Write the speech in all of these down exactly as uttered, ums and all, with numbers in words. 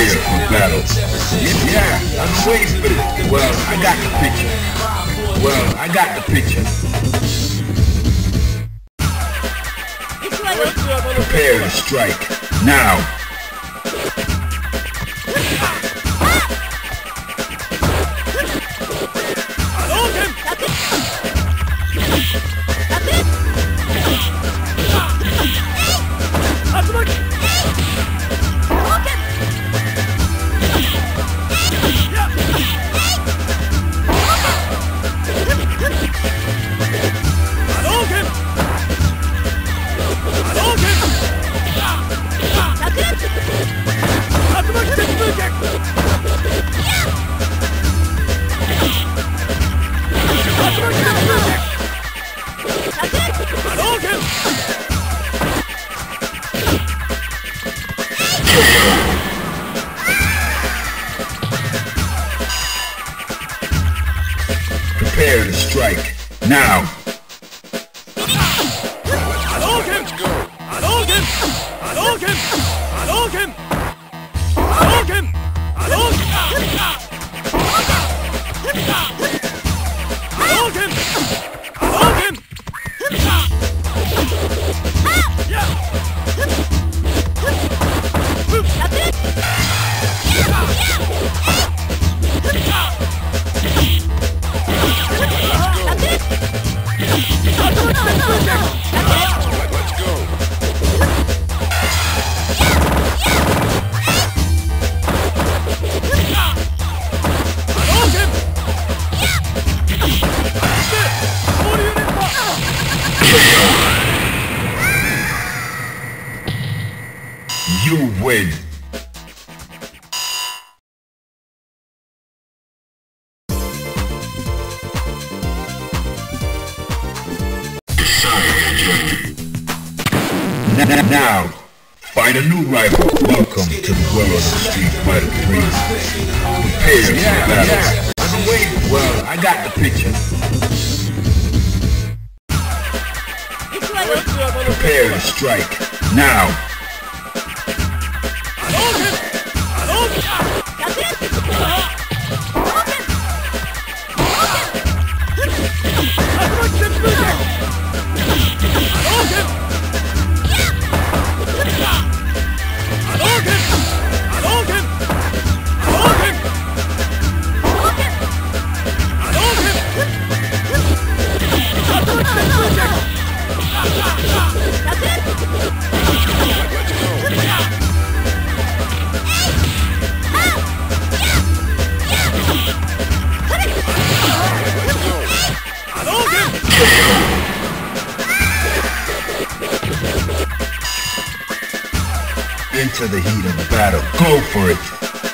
Prepare for battle. Yeah, I've been waiting for this. Well, I got the picture. Well, I got the picture. Prepare to strike. Now. Prepare to strike. Now. Let's go. Hadouken! Hadouken! Hadouken! Hadouken! Hadouken! Hadouken! Hadouken! You win. Now, find a new rival. Welcome to the world of Street Fighter three. Prepare for yeah, battle. Yeah, I've been waiting. Well, I got the picture. Prepare to strike. Now. Into the heat of battle. Go for it.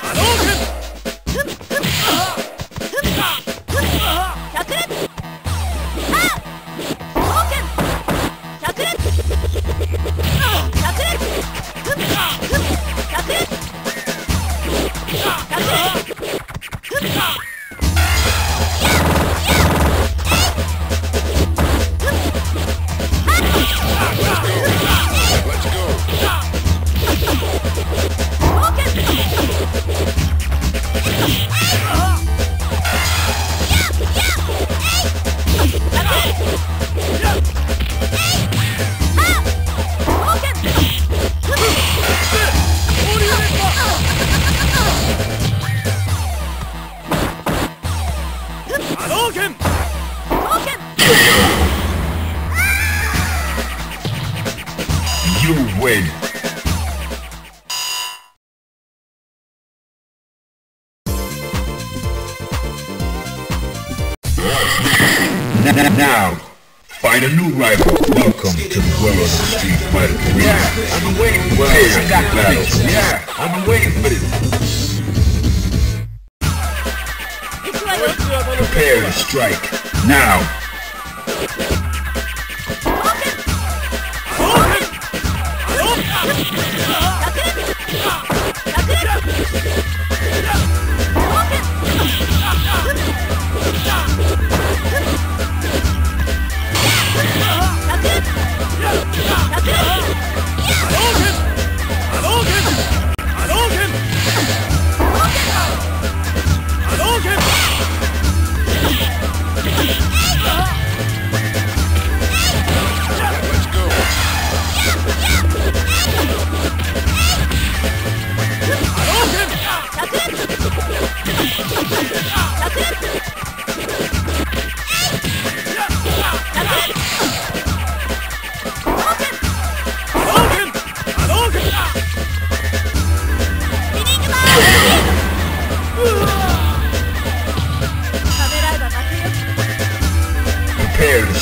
You win. Now, find a new rival. Welcome to the world of Street Fighter three. Yeah, I've been waiting. Well, I got the picture. Yeah, I've been waiting for this. Prepare to strike. Now.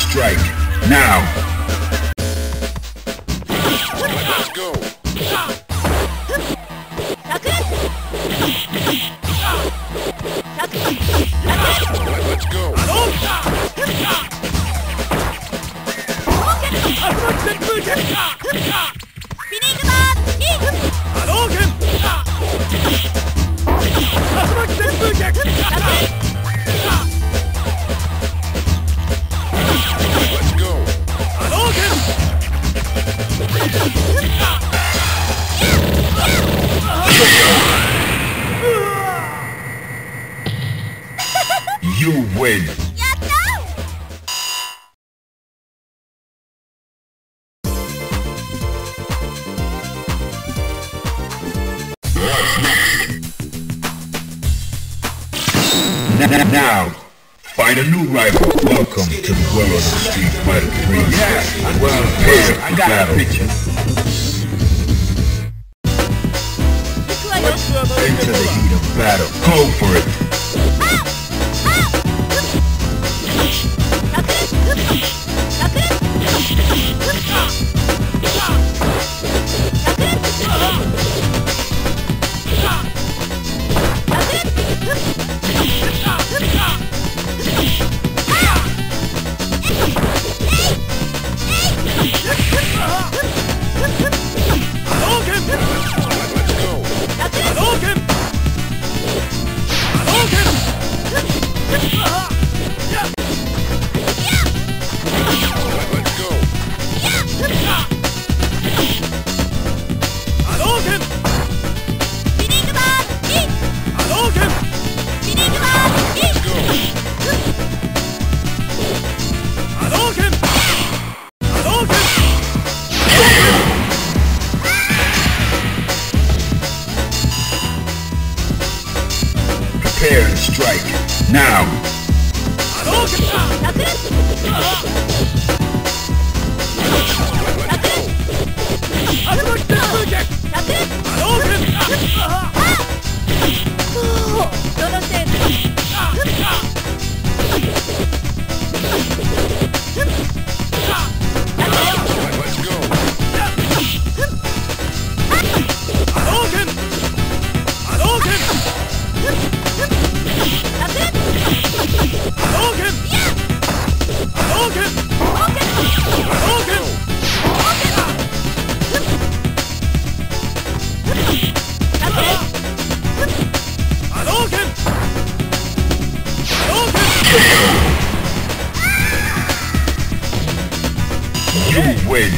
strike. Now. Let's go. Let's go. You win. Now, find a new rival. Welcome to the world of Street Fighter three. Yeah, well, prepare I got battle. A picture. Into the heat of battle. Go for it. Prepare and strike. Now. You win.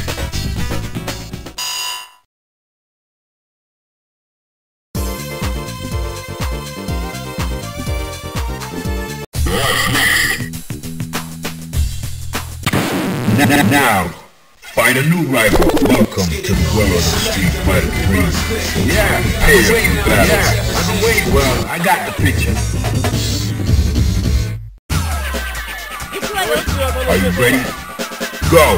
Now, find a new rival. Welcome to the world of Street Fighter three. Yeah, prepare for battle. Yeah, I've been waiting. Well, I got the picture. Are you ready? Go!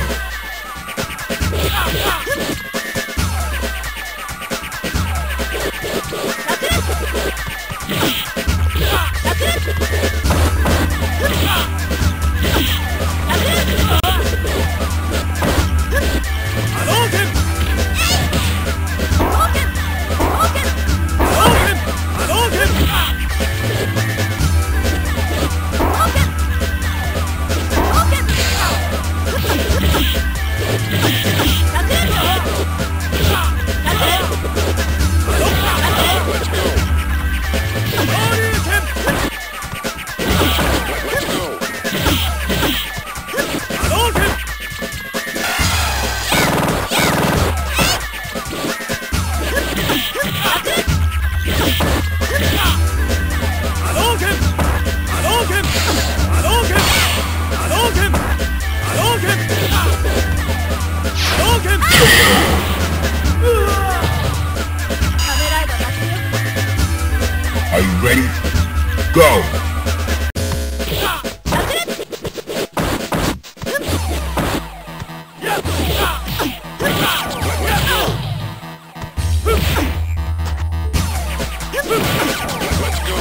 Are you ready? Go!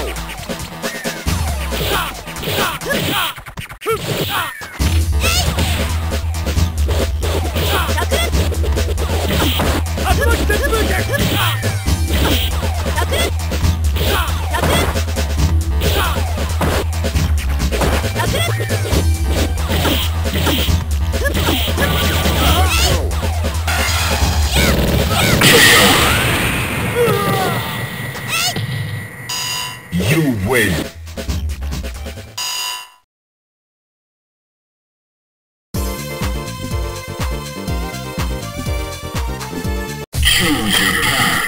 Let's go. You win. Choose your path.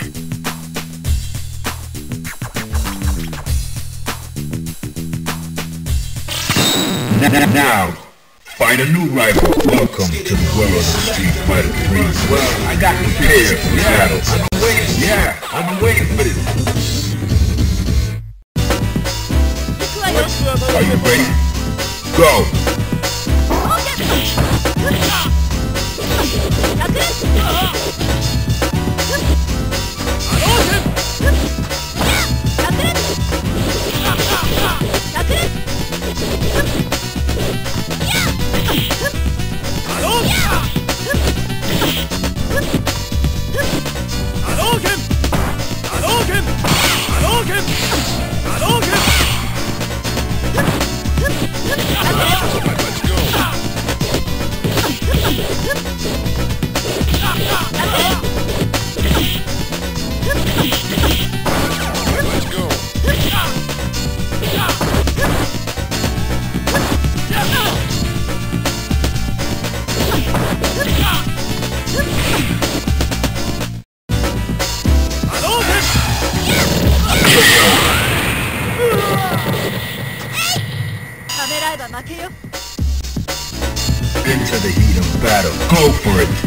Now, find a new rival. Welcome to the world of Street Fighter three. Well, I got prepared for battle. I've been waiting. Yeah, I've been waiting for this. Are you ready? Go! Into the heat of battle. Go for it!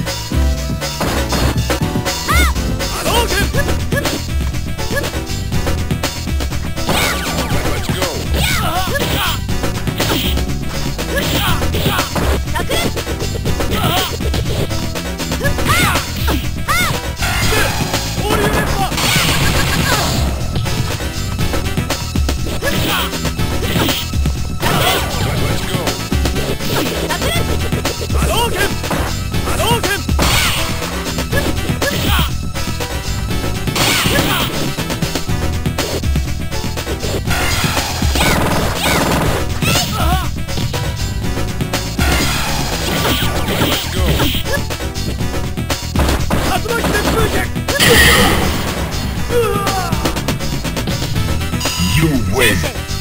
You win!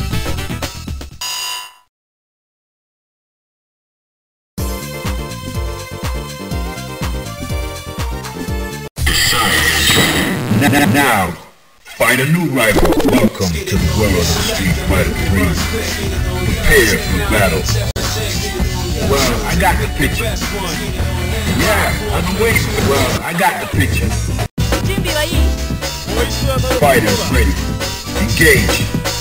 Now, find a new rival. Welcome to the world of Street Fighter three. Prepare for battle. Well, I got the picture. Yeah, I've been waiting. Well, I got the picture. Fighters ready. Engage.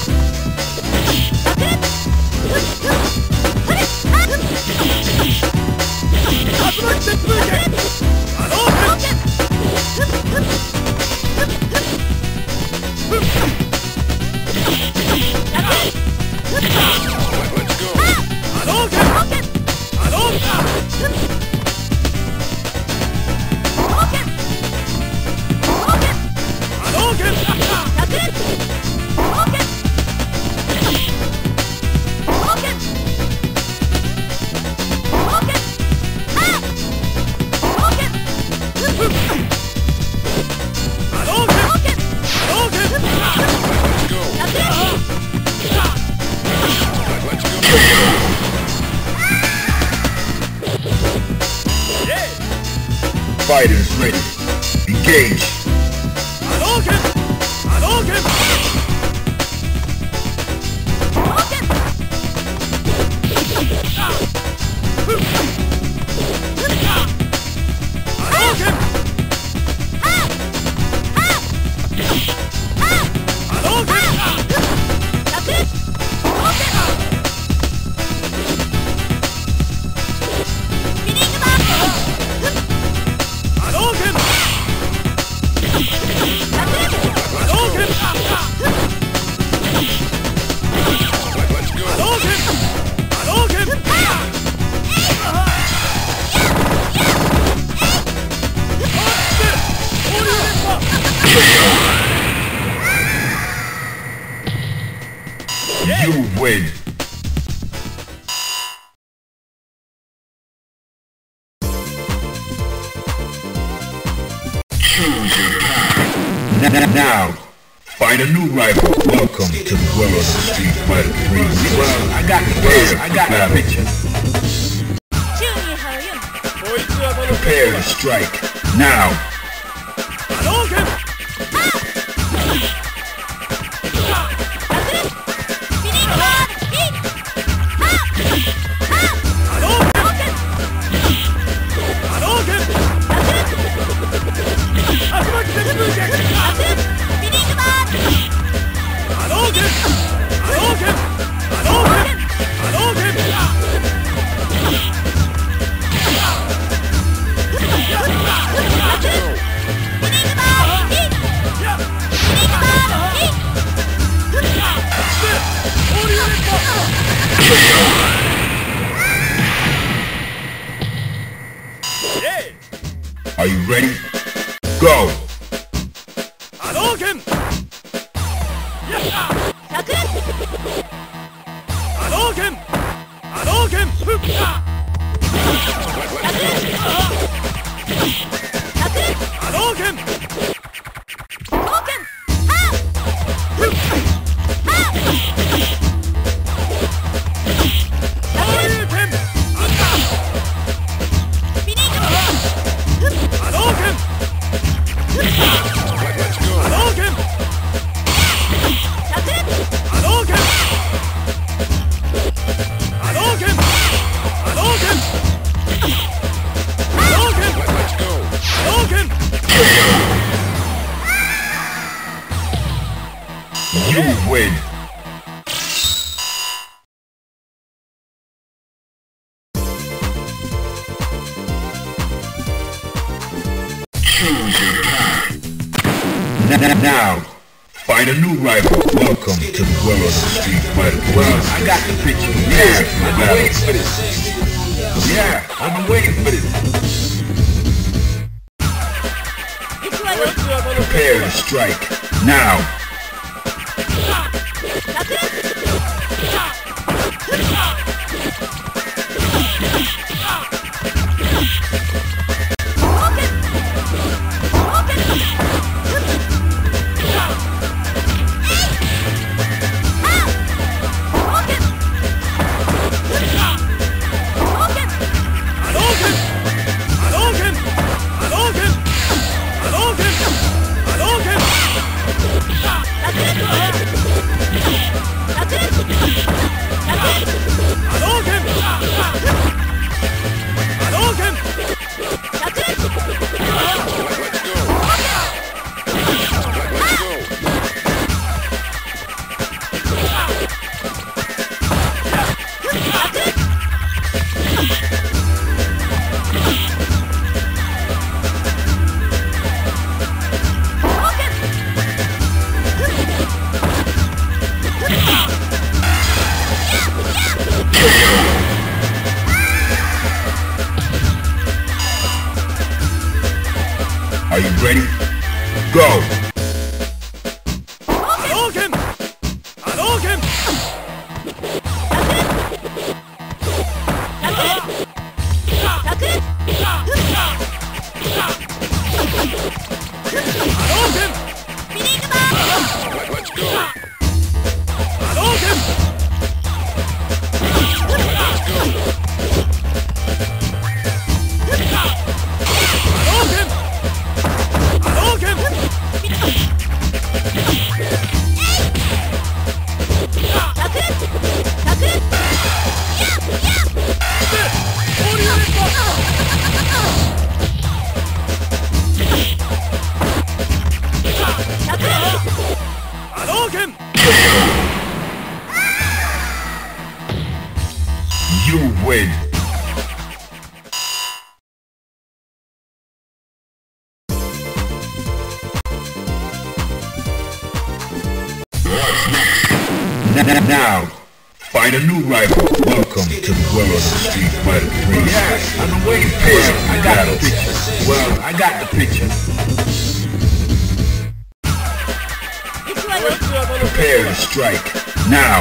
Fighters ready. Engage. Hadouken! Hadouken! You win. Choose your path. Now, Find a new rival. Welcome to the world of the Street Fighter three. Well, I got the Prepare I for got the battle. picture. 宙に這うよこいつはまだ Prepare to strike. Now. 波動拳ビリーバービー波動拳波動拳竜巻旋風拳ビリーバー波動拳波動拳波動拳波動拳 Are you ready? Go! 波動拳波動拳波動拳ふっ波動拳 You win! Choose your path. Now, find a new rival. Welcome to the world of the Street Fighter three. Well, I got the picture. Prepare Yeah, for I've been waiting battle. for this. Yeah, I've been waiting for this. 行くわよ Prepare to strike. Now. 'Are you ready? Go! 波動拳波動拳ビリーバー Let's go! 波動拳 You win! Now, find a new rival. Welcome to the world of the Street Fighter three. Yeah, I've been waiting for Prepare this. for I got the battle. picture. Well, I got the picture. 行くわよ Prepare to strike. Now.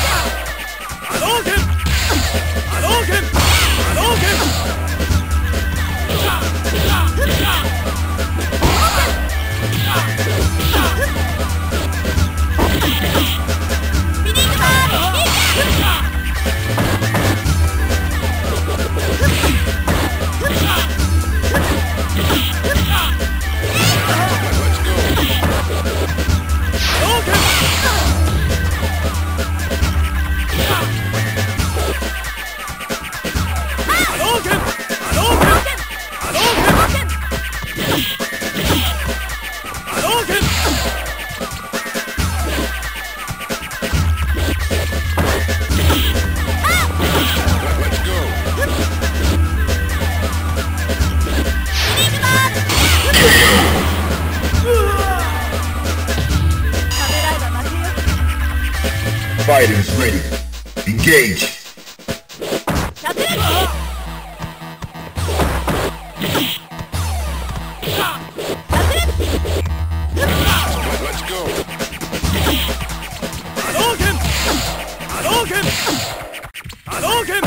波動拳波動拳波動拳 Fighters ready. Engage. Let's go. Hadouken! Hadouken! Hadouken!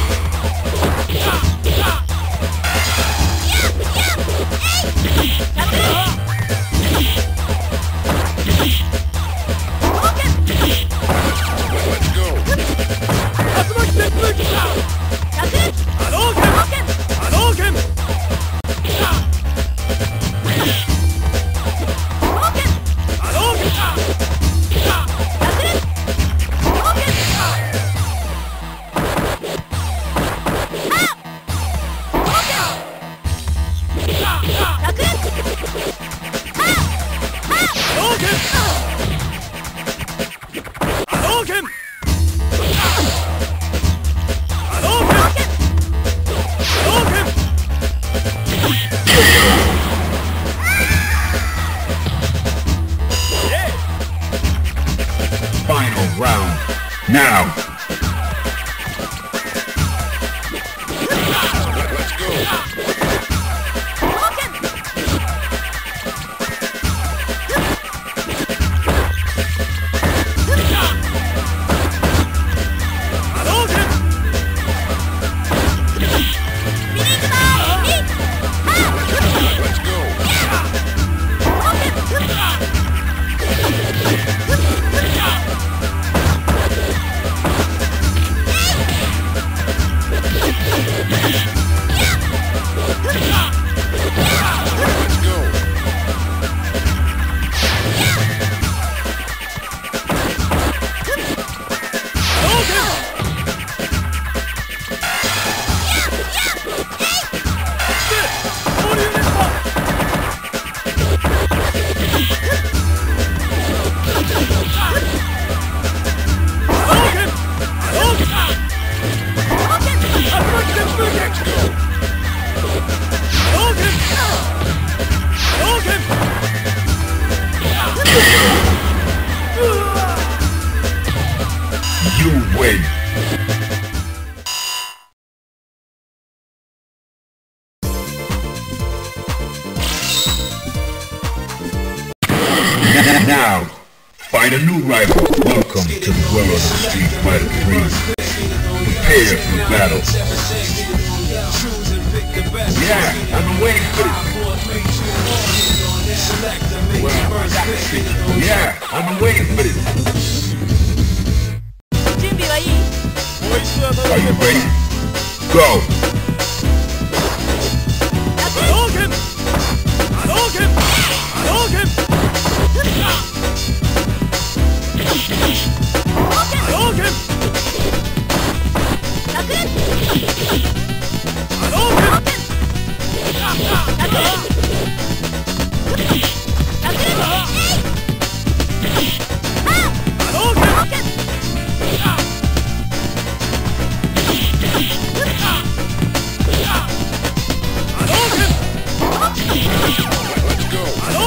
Let's go. Hadouken! Hadouken! Final round. Now. Let's go. Let's go. Let's go. You win. Now, find a new rival. Welcome to the world of Street Fighter three. Prepare for battle. Yeah, I've been waiting for this. Well, I got this shit. Yeah, I've been waiting for this. 準備はいい？ Are you ready? Go! Hadouken! Hadouken! Hadouken! Hadouken! Let's go.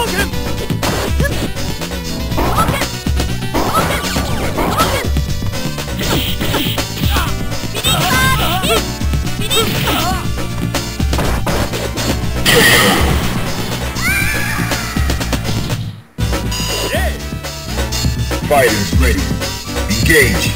Fighters ready. Engage.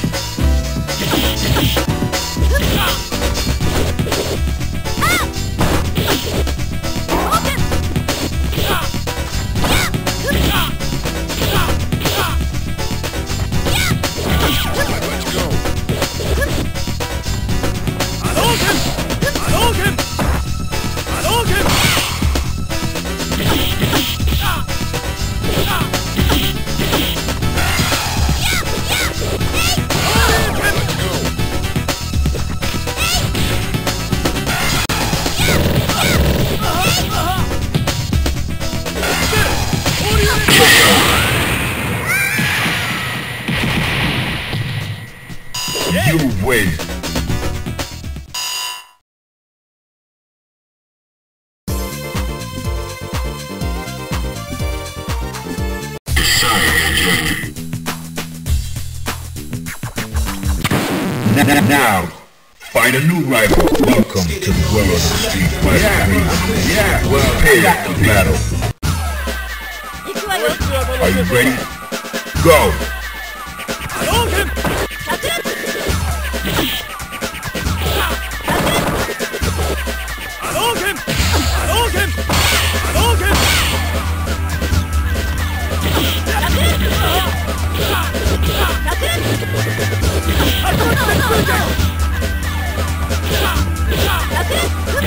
Let's go. Hadouken! Hadouken! Hadouken! Let's go. You win. Now, find a new rival. Welcome to the world of Street Fighter three. Yeah, well, I Prepare got for the battle. 行くわよ。 Are you ready? Go! 波動拳。炸裂。波動拳。波動拳。波動拳。炸裂。炸裂。波動拳。炸裂。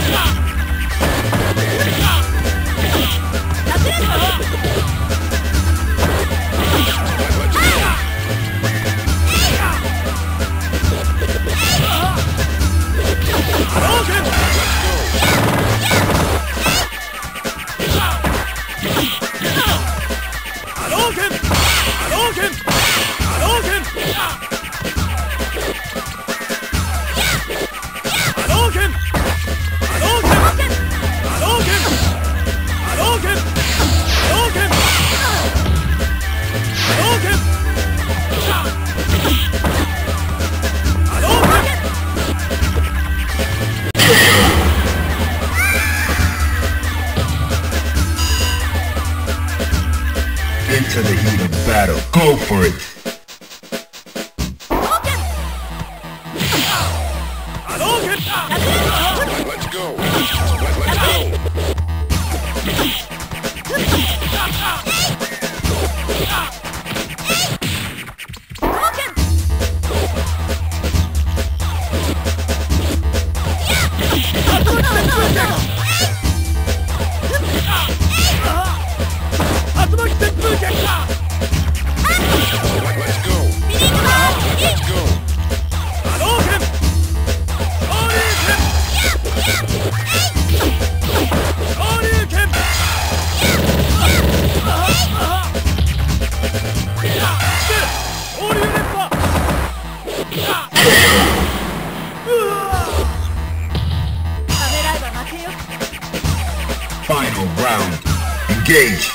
Into the heat of battle. Go for it! Let's go. Let's go. Let's go. Let's go. Final round. Engage!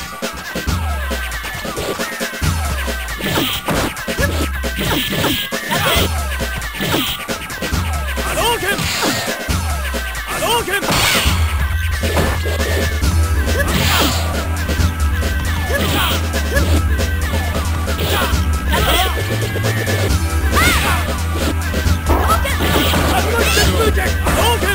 Okay.